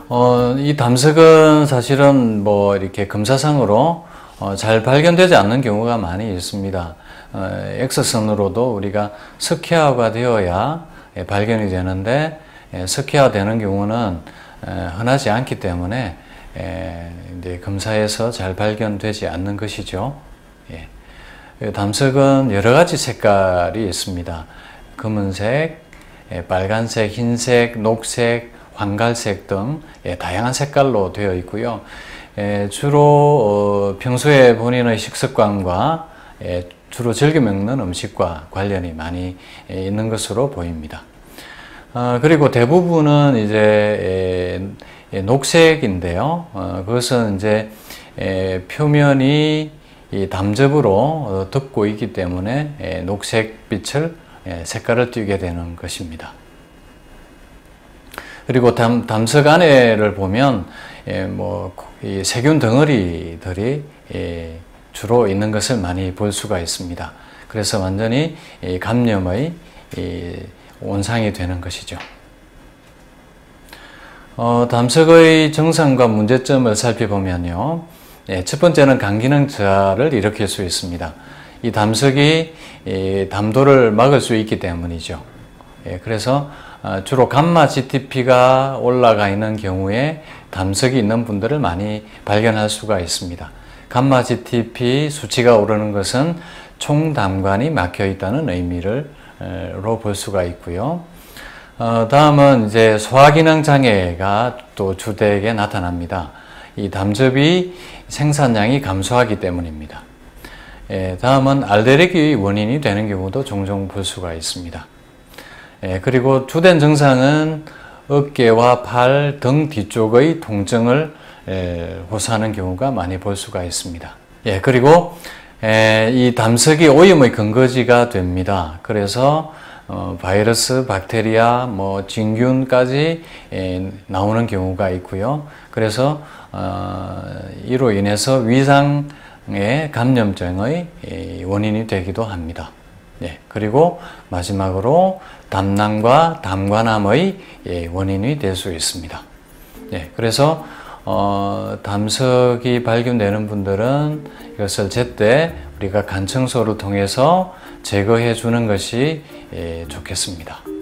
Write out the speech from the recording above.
이 담석은 사실은 뭐 이렇게 검사상으로 잘 발견되지 않는 경우가 많이 있습니다. 엑스선으로도 우리가 석회화가 되어야 발견이 되는데 석회화되는 경우는 흔하지 않기 때문에 이제 검사에서 잘 발견되지 않는 것이죠. 담석은 여러 가지 색깔이 있습니다. 검은색, 빨간색, 흰색, 녹색, 황갈색 등 다양한 색깔로 되어 있고요. 주로 평소에 본인의 식습관과 주로 즐겨 먹는 음식과 관련이 많이 있는 것으로 보입니다. 그리고 대부분은 이제 녹색인데요. 그것은 이제 표면이 이 담즙으로 덮고 있기 때문에 녹색빛을 색깔을 띠게 되는 것입니다. 그리고 담석 안에를 보면 이 세균 덩어리들이 주로 있는 것을 많이 볼 수가 있습니다. 그래서 완전히 감염의 온상이 되는 것이죠. 담석의 증상과 문제점을 살펴보면요. 첫 번째는 간기능 저하를 일으킬 수 있습니다. 이 담석이 담도를 막을 수 있기 때문이죠. 그래서 주로 감마 GTP가 올라가 있는 경우에 담석이 있는 분들을 많이 발견할 수가 있습니다. 감마 GTP 수치가 오르는 것은 총담관이 막혀 있다는 의미로 볼 수가 있고요. 다음은 이제 소화기능 장애가 또 주되게 나타납니다. 이 담즙이 생산량이 감소하기 때문입니다. 다음은 알레르기 원인이 되는 경우도 종종 볼 수가 있습니다. 그리고 주된 증상은 어깨와 팔, 등 뒤쪽의 통증을 호소하는 경우가 많이 볼 수가 있습니다. 그리고 이 담석이 오염의 근거지가 됩니다. 그래서 바이러스, 박테리아, 진균까지 나오는 경우가 있고요. 그래서 이로 인해서 위장의 감염증의 원인이 되기도 합니다. 그리고 마지막으로 담낭과 담관암의 원인이 될 수 있습니다. 그래서 담석이 발견되는 분들은 이것을 제때 우리가 간청소를 통해서 제거해 주는 것이 좋겠습니다.